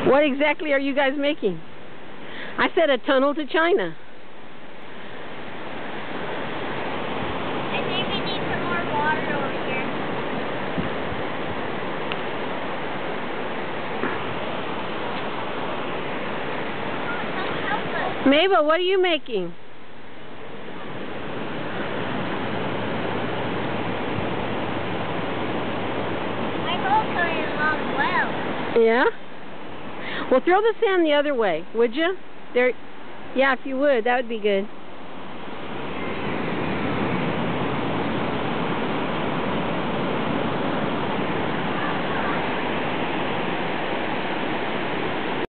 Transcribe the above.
What exactly are you guys making? I said a tunnel to China. I think we need some more water over here. Come help us. Mabel, what are you making? My boat's going along well. Yeah? Well, throw the sand the other way, would you? There. Yeah, if you would, that would be good.